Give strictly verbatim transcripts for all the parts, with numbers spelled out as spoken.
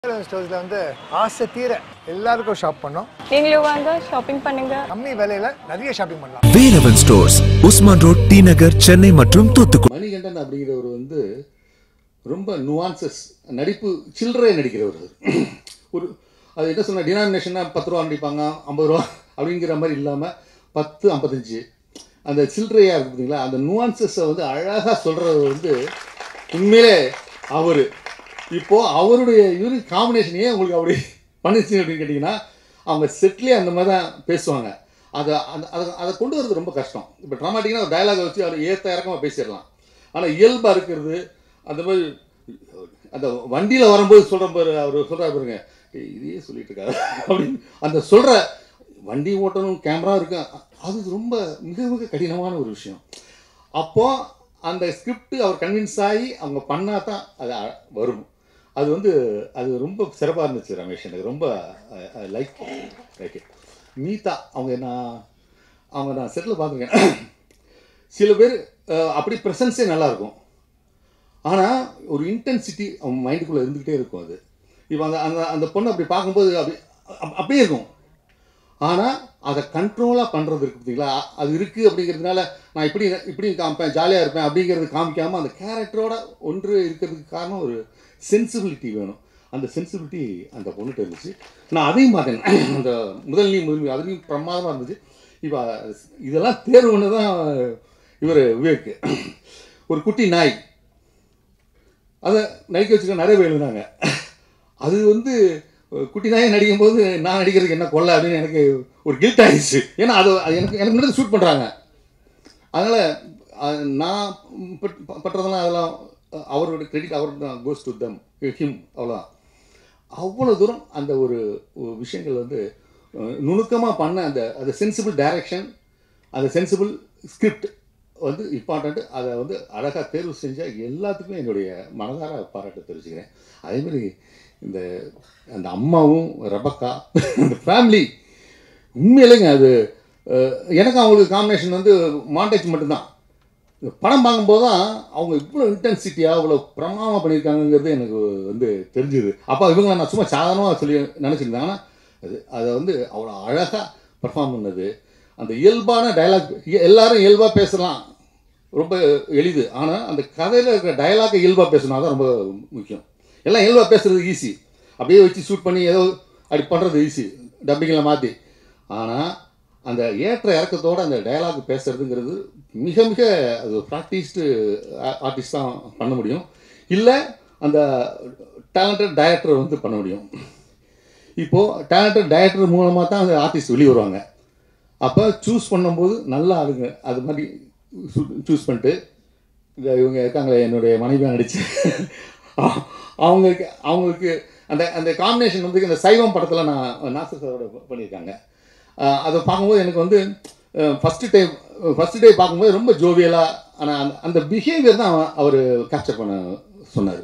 ஸ்டோர்ஸ்ல வந்து ஆசை தீர எல்லாருக்கும் ஷாப் பண்ணோம். நீங்களும் வாங்க ஷாப்பிங் பண்ணுங்க. கம்மி விலையில நிறைய ஷாப்பிங் பண்ணலாம். Velavan stores, Usman road, T Nagar, Chennai மற்றும் தூத்துக்குடி. மணிகண்டன் அப்படிங்கிறவர் வந்து ரொம்ப நுவான்சஸ் நடிப்பு, சில்லறை நடிக்கிறவர். ஒரு அது என்ன சொன்ன டினாமினேஷன்னா பத்து ரூபா நடிப்பாங்க, ஐம்பது ரூபா அப்படிங்கிற மாதிரி இல்லாமல் பத்து ஐம்பத்தஞ்சு அந்த சில்லறையாக இருக்குது பார்த்தீங்களா, அந்த நுவான்சஸை வந்து அழகாக சொல்கிறது வந்து உண்மையிலே அவர். இப்போது அவருடைய யூனிக் காம்பினேஷனையே உங்களுக்கு அப்படி பண்ணிச்சு அப்படின்னு கேட்டிங்கன்னா, அவங்க செட்லேயே அந்த மாதிரி தான் பேசுவாங்க. அதை அந்த அதை அதை கொண்டு வரது ரொம்ப கஷ்டம். இப்போ ட்ராமாட்டிக்காக ஒரு டயலாகை வச்சு அவர் ஏற்ற இறக்கமாக பேசிடலாம். ஆனால் இயல்பாக இருக்கிறது அந்த மாதிரி அந்த வண்டியில் வரும்போது சொல்கிற பாரு, அவர் சொல்கிறார் பாருங்க, இதையே சொல்லிட்டு இருக்காரு அப்படின்னு அந்த சொல்கிற வண்டி ஓட்டணும், கேமரா இருக்கு, அது ரொம்ப மிக மிக கடினமான ஒரு விஷயம். அப்போது அந்த ஸ்கிரிப்ட் அவர் கன்வின்ஸ் ஆகி அவங்க பண்ணால் தான் அது வரும். அது வந்து அது ரொம்ப சிறப்பாக இருந்துச்சு ரமேஷ். எனக்கு ரொம்ப லைக் லைக் இட். மீதா அவங்க நான் அவங்க நான் செட்டில் பார்த்துருக்கேன். சில பேர் அப்படி ப்ரெசன்ஸே நல்லாயிருக்கும், ஆனால் ஒரு இன்டென்சிட்டி அவங்க மைண்டுக்குள்ளே இருந்துக்கிட்டே இருக்கும். அது இப்போ அந்த அந்த அந்த பொண்ணு அப்படி பார்க்கும்போது அப்படி அப்படியே இருக்கும். ஆனால் அதை கண்ட்ரோலாக பண்ணுறது இருக்குது பார்த்தீங்களா, அது இருக்குது. அப்படிங்கிறதுனால நான் இப்படி இப்படி காமிப்பேன், ஜாலியாக இருப்பேன் அப்படிங்கிறது காமிக்காமல் அந்த கேரக்டரோட ஒன்று இருக்கிறதுக்கு காரணம் ஒரு சென்சிபிலிட்டி வேணும். அந்த சென்சிபிலிட்டி அந்த பொண்ணுகிட்ட இருந்துச்சு. நான் அதையும் பார்த்தேன், அந்த முதல் நீ முதல் அதுலேயும் பிரமாதமாக இருந்துச்சு. இப்போ இதெல்லாம் தேர்வு ஒன்று தான் இவர் விவேக். ஒரு குட்டி நாய் அதை நடிக்க வச்சுக்க நிறைய பேர் எழுதினாங்க. அது வந்து குட்டி நாயை நடிக்கும் போது நான் நடிக்கிறதுக்கு என்ன கொள்ள அப்படின்னு எனக்கு ஒரு கில்ட் ஆகிடுச்சு. ஏன்னா அது எனக்கு எனக்கு முன்னாடி ஷூட் பண்ணுறாங்க. அதனால் நான் பட்டுறதெல்லாம் அதெல்லாம் அவரோட கிரெடிட் அவர் தான், கோஸ் டு தம் ஹிம், அவ்வளோதான். அவ்வளோ தூரம் அந்த ஒரு விஷயங்கள் வந்து நுணுக்கமாக பண்ண அந்த அந்த சென்சிபிள் டைரக்ஷன், அந்த சென்சிபிள் ஸ்கிரிப்ட் வந்து இம்பார்ட்டண்ட்டு. அதை வந்து அழகாக தேர்வு செஞ்சால் எல்லாத்துக்குமே என்னுடைய மனதார பாராட்டு தெரிவிச்சுக்கிறேன். அதேமாதிரி இந்த அந்த அம்மாவும் ரெபக்கா அந்த ஃபேமிலி உண்மையிலேங்க அது எனக்கு அவங்களுக்கு காம்பினேஷன் வந்து மாண்டேஜ் மட்டும்தான். படம் பார்க்கும்போது தான் அவங்க இவ்வளோ இன்டென்சிட்டியாக இவ்வளோ பிரமாதமாக பண்ணியிருக்காங்கிறது எனக்கு வந்து தெரிஞ்சுது. அப்போ இவங்க நான் சும்மா சாதாரணமாக சொல்லி நினச்சிருந்தேன். ஆனால் அது அதை வந்து அவ்வளோ அழகாக பர்ஃபார்ம் பண்ணது. அந்த இயல்பான டைலாக், எல்லோரும் இயல்பாக பேசலாம், ரொம்ப எளிது. ஆனால் அந்த கதையில் இருக்கிற டைலாக்கை இயல்பாக பேசணும், தான் ரொம்ப முக்கியம். எல்லாம் இயல்பாக பேசுகிறது ஈஸி, அப்படியே வச்சு ஷூட் பண்ணி ஏதோ அப்படி பண்ணுறது ஈஸி டப்பிங்கில் மாற்றி. ஆனால் அந்த ஏற்ற இறக்கத்தோடு அந்த டைலாக் பேசுகிறதுங்கிறது மிக மிக அது ப்ராக்டிஸ்டு ஆர்டிஸ்ட் தான் பண்ண முடியும், இல்லை அந்த டேலண்டட் டைரக்டர் வந்து பண்ண முடியும். இப்போது டேலண்டட் டைரக்டர் மூலமாக தான் அந்த ஆர்டிஸ்ட் வெளியே வருவாங்க. அப்போ சூஸ் பண்ணும்போது நல்லா ஆளுங்க அது மாதிரி சூஸ் பண்ணிட்டு, இந்த இவங்க இருக்காங்களே என்னுடைய மனைவியாக நடிச்சு அவங்களுக்கு அவங்களுக்கு அந்த அந்த காம்பினேஷன் வந்து இந்த சைவம் படத்தில் நான் நாசர் சாரோட பண்ணியிருக்காங்க. அதை பார்க்கும்போது எனக்கு வந்து ஃபஸ்ட்டு டைம் ஃபஸ்ட்டு டே பார்க்கும்போது ரொம்ப ஜோவியலாக, ஆனால் அந்த அந்த பிஹேவியர் தான் அவர் கேப்சர் பண்ண சொன்னார்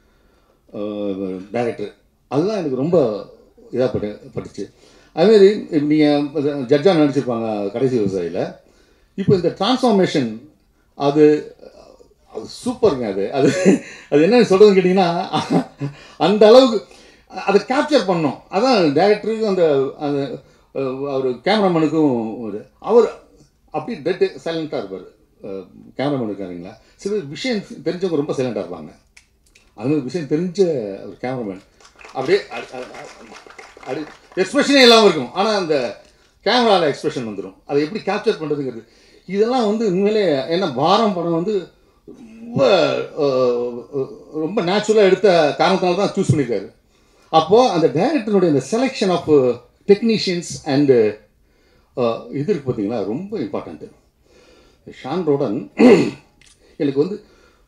டைரக்டர். அதுதான் எனக்கு ரொம்ப இதாக பட்டு பட்டுச்சு. அதுமாரி நீங்கள் ஜட்ஜாக நடிச்சிருப்பாங்க கடைசி விவசாயியில். இப்போ இந்த டிரான்ஸ்ஃபார்மேஷன் அது அது சூப்பருங்க. அது அது அது என்னன்னு சொல்கிறதுன்னு கேட்டிங்கன்னா, அந்த அளவுக்கு அதை கேப்சர் பண்ணோம். அதான் டைரக்டருக்கும் அந்த அந்த அவர் கேமராமேனுக்கும் ஒரு அவர் அப்படி டெட்டு சைலண்ட்டாக இருப்பார். கேமராமேன் இருக்காருங்களா, சில விஷயம் தெரிஞ்சவங்க ரொம்ப சைலண்ட்டாக இருப்பாங்க. அது விஷயம் தெரிஞ்ச ஒரு கேமராமேன் அப்படியே அப்படி எக்ஸ்பிரஷனே இல்லாமல் இருக்கும், ஆனால் அந்த கேமராவில் எக்ஸ்பிரஷன் வந்துடும். அதை எப்படி கேப்சர் பண்ணுறதுங்கிறது இதெல்லாம் வந்து உண்மையிலே என்ன வாரம் படம் வந்து ரொம்ப ரொம்ப நேச்சுரலாக எடுத்த காரணத்தினால தான் சூஸ் பண்ணியிருக்காரு. அப்போது அந்த டைரக்டருடைய இந்த செலெக்ஷன் ஆஃப் டெக்னீஷியன்ஸ் அண்டு இது இருக்குது பார்த்தீங்களா, ரொம்ப இம்பார்ட்டண்ட்டு. ஷான் ரோடன் எனக்கு வந்து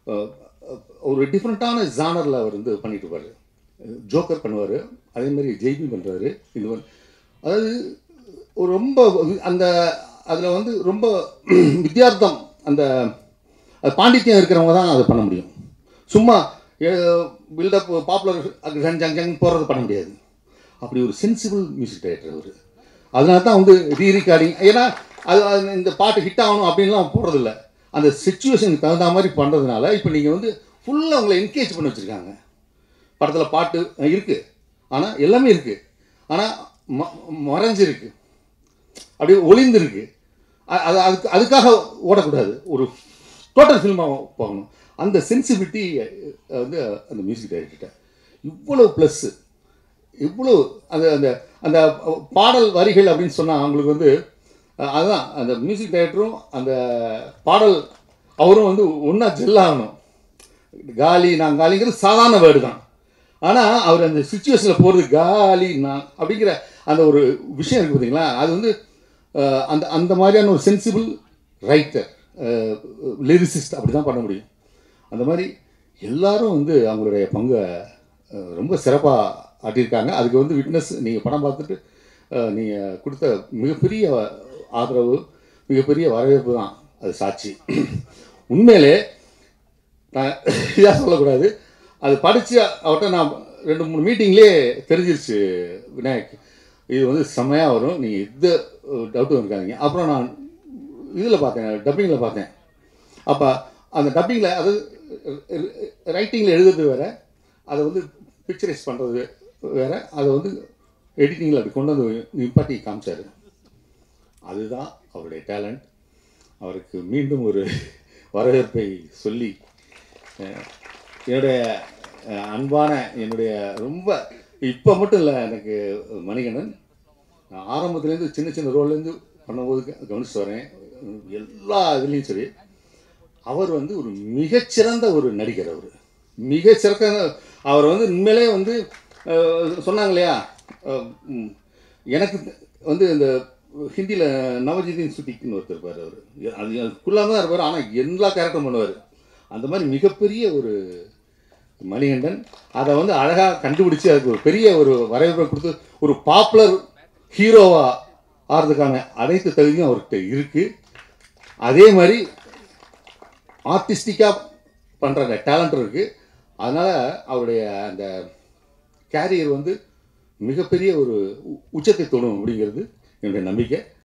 ஒரு டிஃப்ரெண்ட்டான ஜானரில் அவர் வந்து பண்ணிட்டு இருப்பார். ஜோக்கர் பண்ணுவார், அதேமாதிரி ஜெய்பி பண்ணுறாரு. இது வந்து அதாவது ஒரு ரொம்ப அந்த அதில் வந்து ரொம்ப வித்தியார்த்தம், அந்த அது பாண்டித்யம் இருக்கிறவங்க தான் அதை பண்ண முடியும். சும்மா பில்டப் பாப்புலர் ஜங் ஜங் போடுறது பண்ண முடியாது. அப்படி ஒரு சென்சிபிள் மியூசிக் டைரக்டர் அவர். அதனால தான் வந்து ரீ ரெக்கார்டிங், ஏன்னா அது இந்த பாட்டு ஹிட் ஆகணும் அப்படின்லாம் போடுறதில்ல, அந்த சிச்சுவேஷனுக்கு தகுந்த மாதிரி பண்ணுறதுனால இப்போ நீங்கள் வந்து ஃபுல்லாக உங்களை என்கேஜ் பண்ணி வச்சுருக்காங்க. படத்தில் பாட்டு இருக்குது, ஆனால் எல்லாமே இருக்குது, ஆனால் ம மறைஞ்சிருக்கு, அப்படியே ஒளிந்துருக்கு. அது அதுக்கு அதுக்காக ஓடக்கூடாது, ஒரு டோட்டல் ஃபில்மாக போகணும். அந்த சென்சிபிலிட்டி வந்து அந்த மியூசிக் டைரக்டர்கிட்ட இவ்வளோ ப்ளஸ்ஸு, இவ்வளோ அந்த அந்த அந்த பாடல் வரிகள் அப்படின்னு சொன்னால் அவங்களுக்கு வந்து அதுதான் அந்த மியூசிக் டைரக்டரும் அந்த பாடல் அவரும் வந்து ஒன்றா ஜெல்லாகணும். காலி நான் காலிங்கிறது சாதாரண வேர்டு தான், ஆனால் அவர் அந்த சுச்சுவேஷனில் போகிறது காலி நான் அப்படிங்கிற அந்த ஒரு விஷயம் இருக்குது பார்த்தீங்களா, அது வந்து அந்த அந்த மாதிரியான ஒரு சென்சிபிள் ரைட்டர் லிரிசிஸ்ட் அப்படி தான் பண்ண முடியும். அந்த மாதிரி எல்லாரும் வந்து அவங்களுடைய பங்கை ரொம்ப சிறப்பாக ஆட்டியிருக்காங்க. அதுக்கு வந்து விட்னஸ் நீங்கள் படம் பார்த்துட்டு நீங்கள் கொடுத்த மிகப்பெரிய ஆதரவு, மிகப்பெரிய வரவேற்பு தான் அது சாட்சி. உண்மையிலே நான் இதாக சொல்லக்கூடாது, அது படித்து அவர்கிட்ட நான் ரெண்டு மூணு மீட்டிங்லேயே தெரிஞ்சிருச்சு, விநாயக் இது வந்து செம்மையாக வரும், நீங்கள் எந்த டவுட்டும் இருக்காதீங்க. அப்புறம் நான் இதில் பார்த்தேன், டப்பிங்கில் பார்த்தேன். அப்போ அந்த டப்பிங்கில் அது ரைட்டிங்கில் எழுதுறது வேறு, அதை வந்து பிக்சரைஸ் பண்ணுறது வேறு, அதை வந்து எடிட்டிங்கில் அப்படி கொண்டு வந்து நிப்பாட்டி காமிச்சார். அதுதான் அவருடைய டேலண்ட். அவருக்கு மீண்டும் ஒரு வரவேற்பை சொல்லி என்னுடைய அன்பான என்னுடைய ரொம்ப இப்போ மட்டும் இல்லை, எனக்கு மணிகண்டன் நான் ஆரம்பத்துலேருந்து சின்ன சின்ன ரோல்லேருந்து பண்ணும்போது கவனிச்சு வரேன், எல்லா இதுலேயும் சரி அவர் வந்து ஒரு மிகச்சிறந்த ஒரு நடிகர். அவர் மிகச்சிறந்த அவர் வந்து உண்மையிலே வந்து சொன்னாங்க இல்லையா, எனக்கு வந்து இந்த ஹிந்தியில் நவஜிதீன் சுட்டிக்குன்னு ஒருத்தர் இருப்பார், அவர் அது அதுக்குள்ளாக தான் இருப்பார், ஆனால் எல்லா கேரக்டரும் பண்ணுவார். அந்த மாதிரி மிகப்பெரிய ஒரு மணிகண்டன் அதை வந்து அழகாக கண்டுபிடிச்சி அதுக்கு ஒரு பெரிய ஒரு வரவேற்பை கொடுத்து ஒரு பாப்புலர் ஹீரோவாக ஆகிறதுக்கான அனைத்து தகுதியும் அவர்கிட்ட இருக்குது. அதே மாதிரி ஆர்டிஸ்டிக்காக பண்ணுற டேலண்ட் இருக்குது. அதனால் அவருடைய அந்த கேரியர் வந்து மிகப்பெரிய ஒரு உச்சத்தை தொடும் அப்படிங்கிறது என்னுடைய நம்பிக்கை.